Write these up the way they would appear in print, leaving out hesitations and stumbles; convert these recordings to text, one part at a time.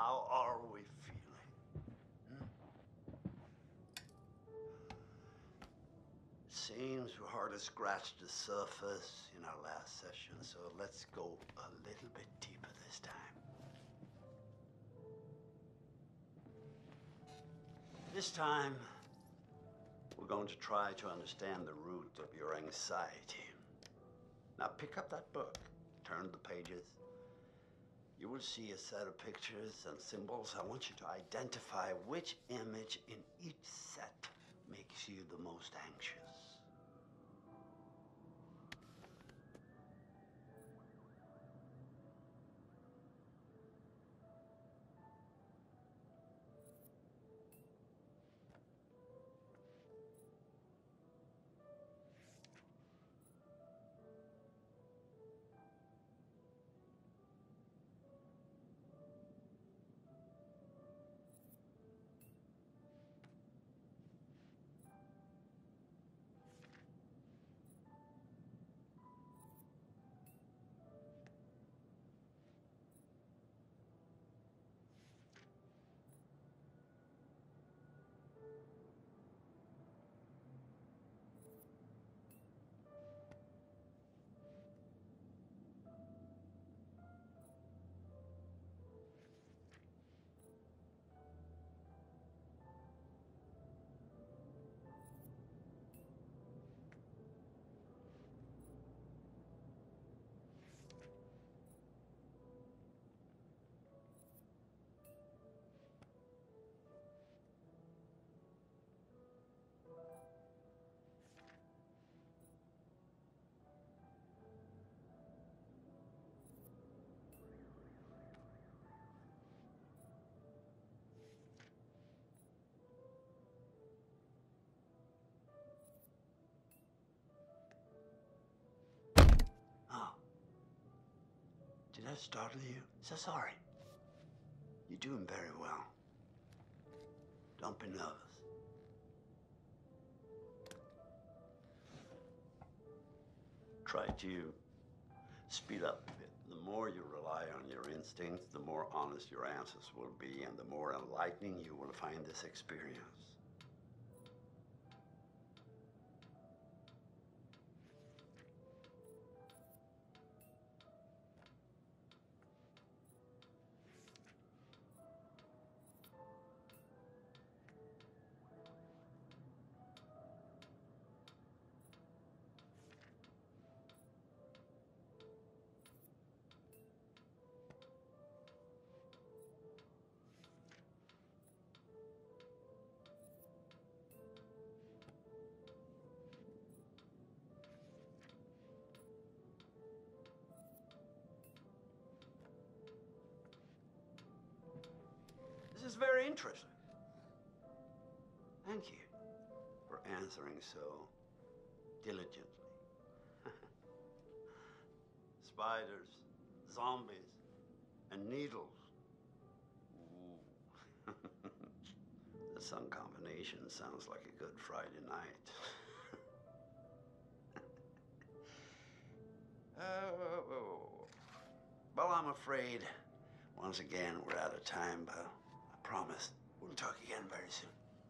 How are we feeling? Seems we hardly scratched the surface in our last session, so let's go a little bit deeper this time. This time, we're going to try to understand the root of your anxiety. Now pick up that book, turn the pages. You will see a set of pictures and symbols. I want you to identify which image in each set makes you the most anxious. Did that startle you? So sorry. You're doing very well. Don't be nervous. Try to speed up a bit. The more you rely on your instincts, the more honest your answers will be, and the more enlightening you will find this experience. This is very interesting. Thank you for answering so diligently. Spiders, zombies, and needles. Ooh. The sun combination sounds like a good Friday night. Well, I'm afraid, once again, we're out of time, but I promise we'll talk again very soon.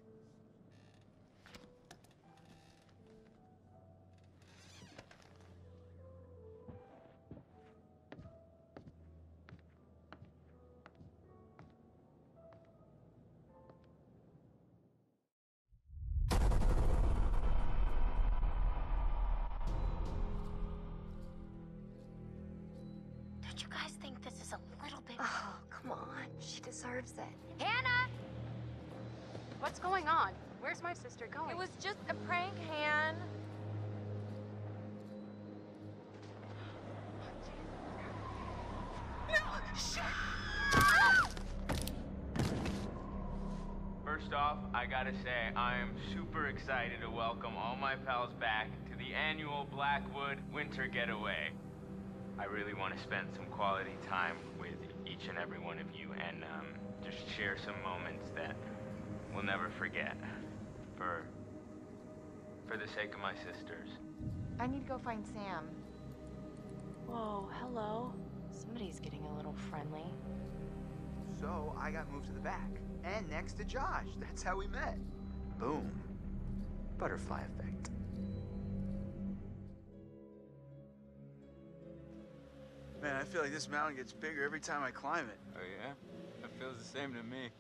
Don't you guys think this is a little bit... Oh, come on. She deserves it. Hannah! What's going on? Where's my sister going? It was just a prank, Han. First off, I gotta say, I am super excited to welcome all my pals back to the annual Blackwood Winter Getaway. I really want to spend some quality time with each and every one of you and just share some moments that we'll never forget for the sake of my sisters. I need to go find Sam. Whoa, hello. Somebody's getting a little friendly. So I got moved to the back and next to Josh. That's how we met. Boom. Butterfly effect. Man, I feel like this mountain gets bigger every time I climb it. Oh, yeah? That feels the same to me.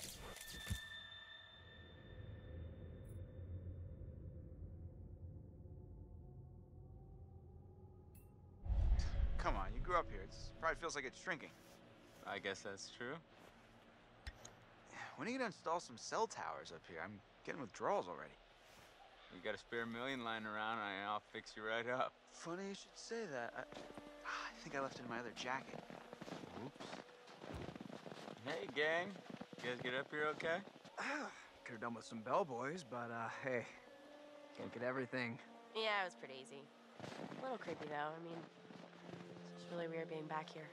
Come on, you grew up here. It probably feels like it's shrinking. I guess that's true. When are you gonna install some cell towers up here? I'm getting withdrawals already. You got a spare million lying around, and I'll fix you right up. Funny you should say that. I think I left it in my other jacket. Oops. Hey, gang. You guys get up here okay? Could have done with some bellboys, but hey, can't get everything. Yeah, it was pretty easy. A little creepy though. I mean, it's just really weird being back here.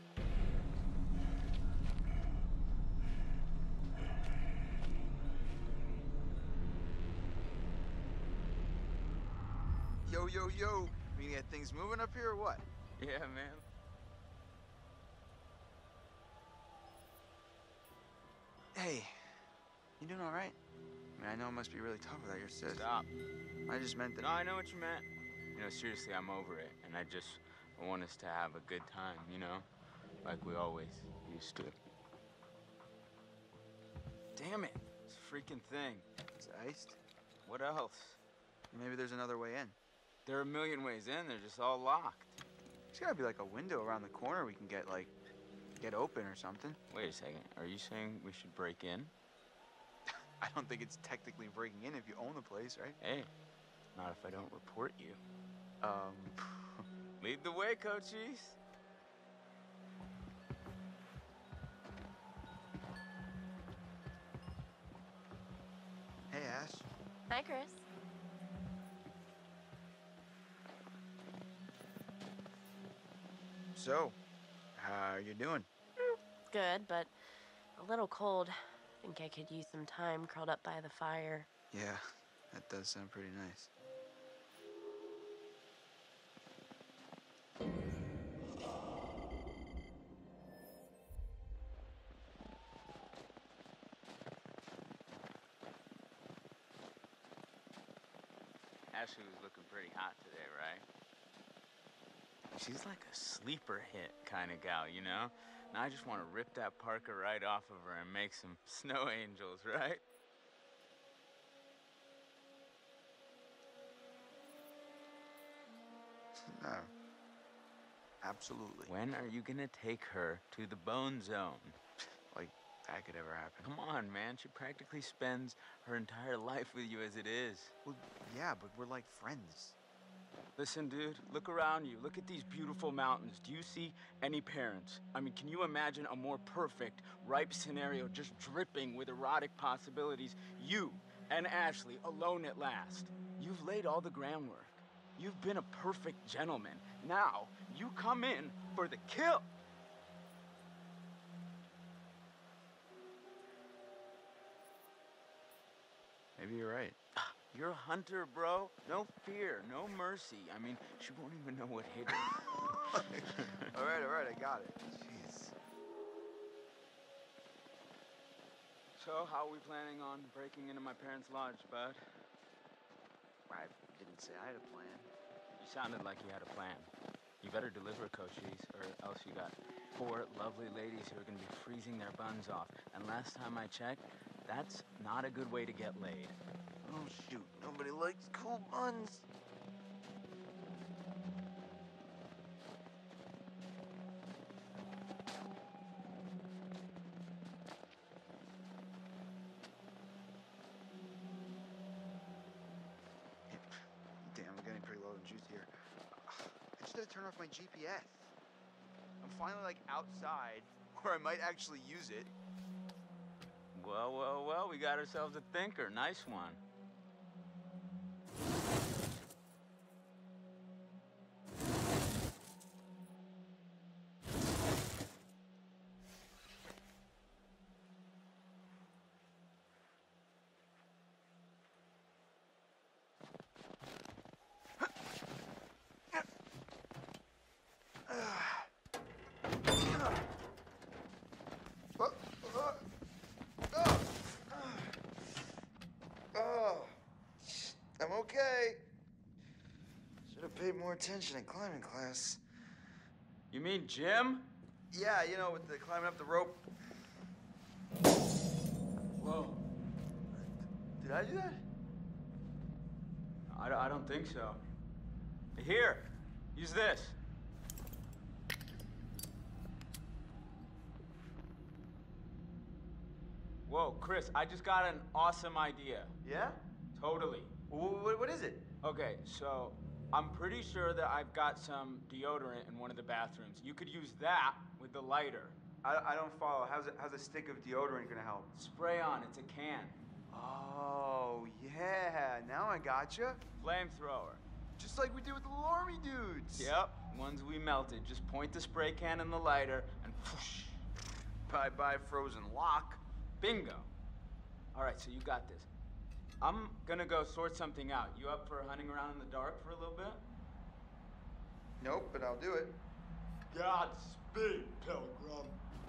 Yo, yo, yo. We gonna get things moving up here or what? Yeah, man. Hey, you doing all right? I mean, I know it must be really tough without your sis. Stop. I just meant that. No, I know what you meant. You know, seriously, I'm over it. And I want us to have a good time, you know? Like we always used to. Damn it. This freaking thing. It's iced. What else? Maybe there's another way in. There are a million ways in. They're just all locked. There's gotta be like a window around the corner we can get open or something. Wait a second. Are you saying we should break in? I don't think it's technically breaking in if you own the place, right? Hey, not if I don't report you. Lead the way, coachies. Hey, Ash. Hi, Chris. So, how are you doing? Good, but a little cold. I think I could use some time curled up by the fire. Yeah, that does sound pretty nice. Ashley was looking pretty hot today, right? She's like a sleeper hit kind of gal, you know? Now I just want to rip that parka right off of her and make some snow angels, right? No. Absolutely. When are you gonna take her to the Bone Zone? Like, that could ever happen. Come on, man. She practically spends her entire life with you as it is. Well, yeah, but we're like friends. Listen, dude, look around you. Look at these beautiful mountains. Do you see any parents? I mean, can you imagine a more perfect, ripe scenario just dripping with erotic possibilities? You and Ashley alone at last. You've laid all the groundwork. You've been a perfect gentleman. Now, you come in for the kill. Maybe you're right. You're a hunter, bro. No fear, no mercy. I mean, she won't even know what hit her. all right, I got it. Jeez. So, how are we planning on breaking into my parents' lodge, bud? I didn't say I had a plan. You sounded like you had a plan. You better deliver, Cochise, or else you got 4 lovely ladies who are gonna be freezing their buns off. And last time I checked, that's not a good way to get laid. Oh, shoot. Nobody likes cool buns. Damn, I'm getting pretty low in juice here. I just had to turn off my GPS. I'm finally, like, outside where I might actually use it. Well, we got ourselves a thinker. Nice one. more attention in climbing class. You mean gym? Yeah, you know, with the climbing up the rope. Whoa. Did I do that? I don't think so. Here, use this. Whoa, Chris, I just got an awesome idea. Yeah? Totally. What is it? Okay, so I'm pretty sure that I've got some deodorant in one of the bathrooms. You could use that with the lighter. I don't follow. How's a stick of deodorant gonna help? Spray on, it's a can. Oh, yeah. Now I gotcha. Flamethrower. Just like we did with the little army dudes. Yep, ones we melted. Just point the spray can in the lighter and whoosh. Bye-bye frozen lock. Bingo. All right, so you got this. I'm gonna go sort something out. You up for hunting around in the dark for a little bit? Nope, but I'll do it. Godspeed, Pilgrim.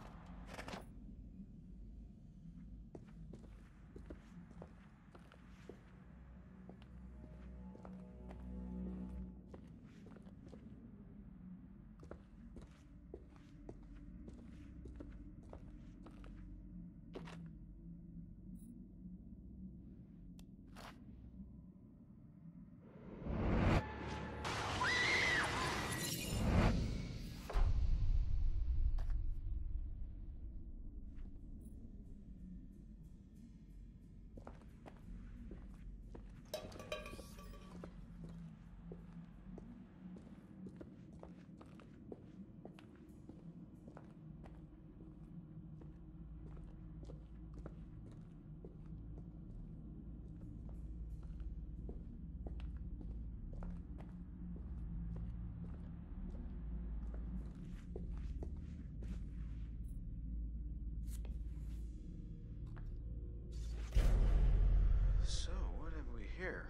So, what have we here?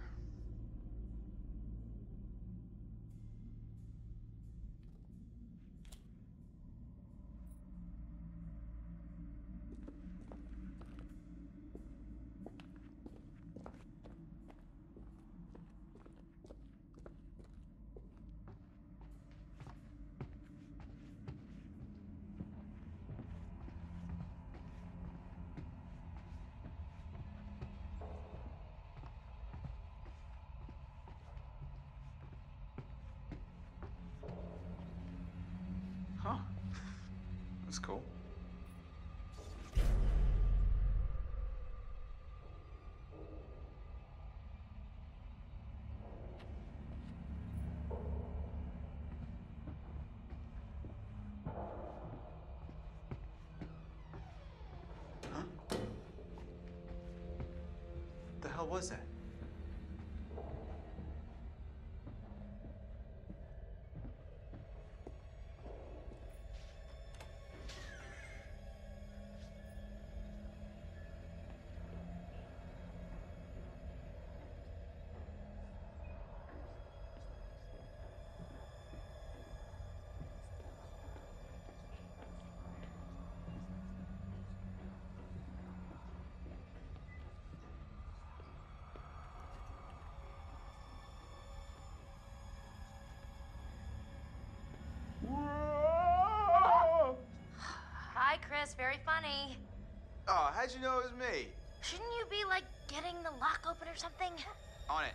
Huh. That's cool. Huh? The hell was that? Hi, Chris. Very funny. Oh, how'd you know it was me? Shouldn't you be, like, getting the lock open or something? On it.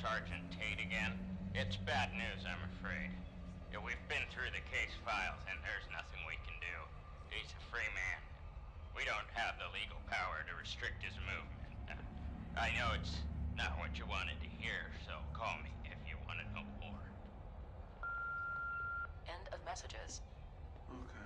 Sergeant Tate again. It's bad news, I'm afraid. Yeah, we've been through the case files, and there's nothing we can do. He's a free man. We don't have the legal power to restrict his movement. I know it's not what you wanted to hear, so call me if you want to know more. End of messages. Okay.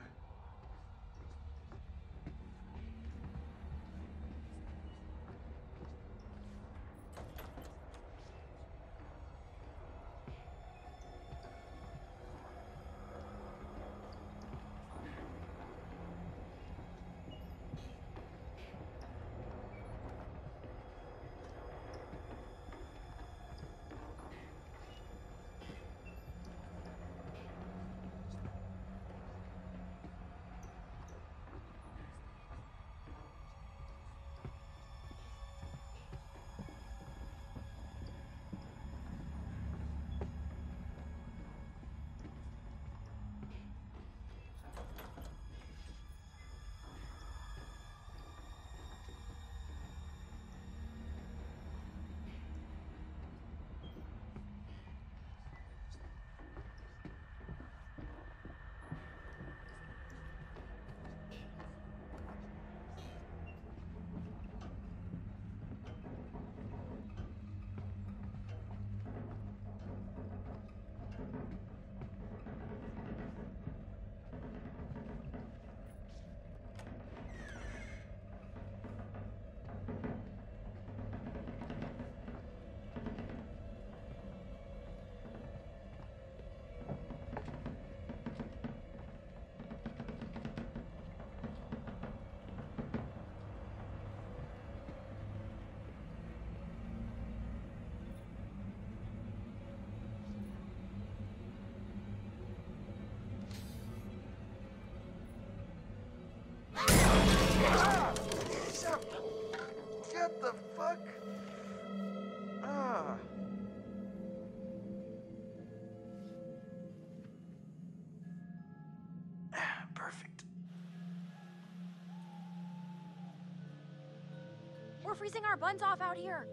What the fuck? Ah. Perfect. We're freezing our buns off out here.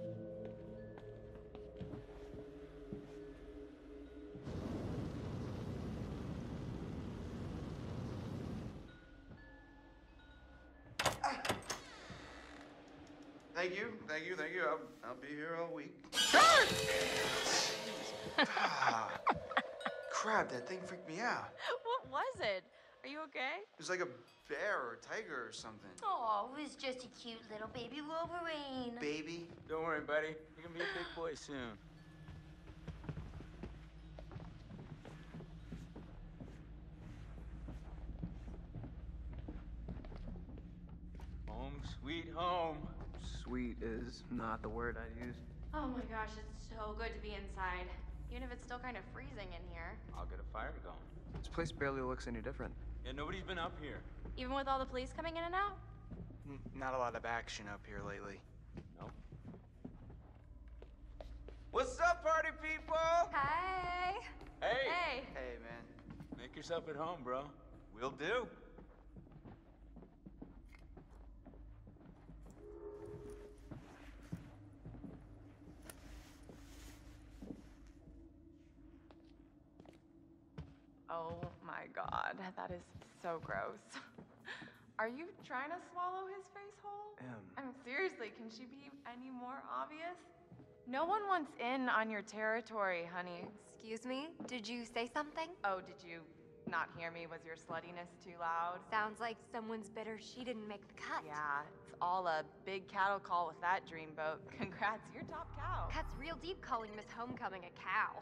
Thank you. I'll be here all week. Crap, that thing freaked me out. What was it? Are you okay? It was like a bear or a tiger or something. Oh, it was just a cute little baby Wolverine. Baby? Don't worry, buddy. You're gonna be a big boy soon. Home, sweet home. Sweet is not the word I'd use. Oh my gosh, it's so good to be inside. Even if it's still kind of freezing in here. I'll get a fire going. This place barely looks any different. Yeah, nobody's been up here. Even with all the police coming in and out? Not a lot of action up here lately. Nope. What's up, party people? Hi. Hey. Hey. Hey, man. Make yourself at home, bro. Will do. Oh my god, that is so gross. Are you trying to swallow his face whole? I mean, seriously, can she be any more obvious? No one wants in on your territory, honey. Excuse me? Did you say something? Oh, did you not hear me? Was your sluttiness too loud? Sounds like someone's bitter she didn't make the cut. Yeah, it's all a big cattle call with that dreamboat. Congrats, you're top cow. That's real deep calling Miss Homecoming a cow.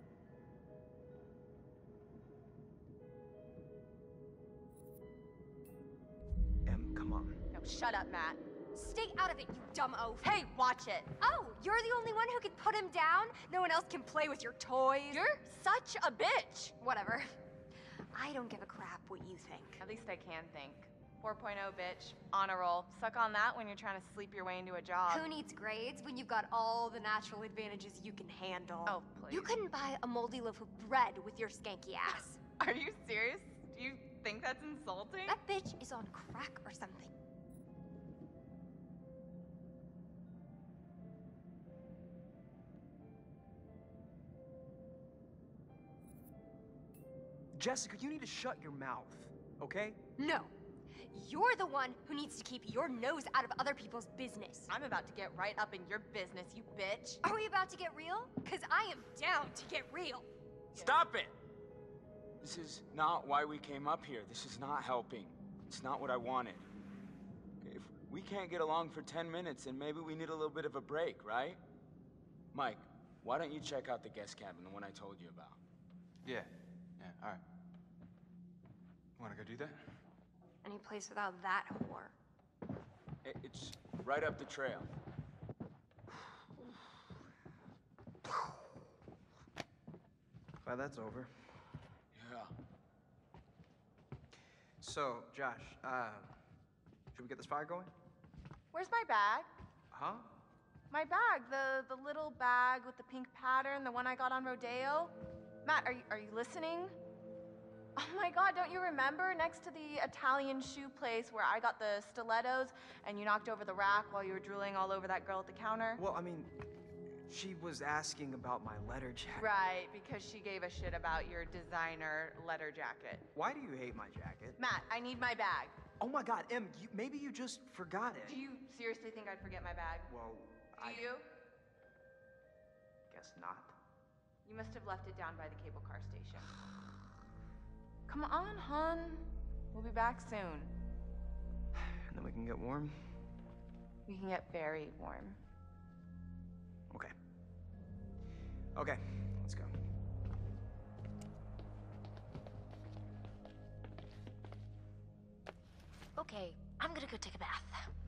Come on. No, shut up, Matt. Stay out of it, you dumb oaf. Hey, watch it. Oh, you're the only one who can put him down? No one else can play with your toys? You're such a bitch. Whatever. I don't give a crap what you think. At least I can think. 4.0, bitch. Honor roll. Suck on that when you're trying to sleep your way into a job. Who needs grades when you've got all the natural advantages you can handle? Oh, please. You couldn't buy a moldy loaf of bread with your skanky ass. Are you serious? Do you think that's insulting? That bitch is on crack or something. Jessica, you need to shut your mouth, okay? No. You're the one who needs to keep your nose out of other people's business. I'm about to get right up in your business, you bitch. Are we about to get real? Because I am down to get real. Stop it! This is not why we came up here. This is not helping. It's not what I wanted. If we can't get along for 10 minutes, then maybe we need a little bit of a break, right? Mike, why don't you check out the guest cabin, the one I told you about? Yeah, all right. Wanna go do that? Any place without that whore. It's right up the trail. Glad that's over. Yeah. So, Josh, should we get this fire going? Where's my bag? Huh? My bag, the little bag with the pink pattern, the one I got on Rodeo. Matt, are you listening? Oh my God, don't you remember next to the Italian shoe place where I got the stilettos and you knocked over the rack while you were drooling all over that girl at the counter? Well, I mean, she was asking about my letter jacket. Right, because she gave a shit about your designer letter jacket. Why do you hate my jacket? Matt, I need my bag. Oh my God, Em, maybe you just forgot it. Do you seriously think I'd forget my bag? Well, Do you? guess not. You must have left it down by the cable car station. Come on, hon. We'll be back soon. And then we can get warm? We can get very warm. Okay. Okay, let's go. Okay, I'm gonna go take a bath.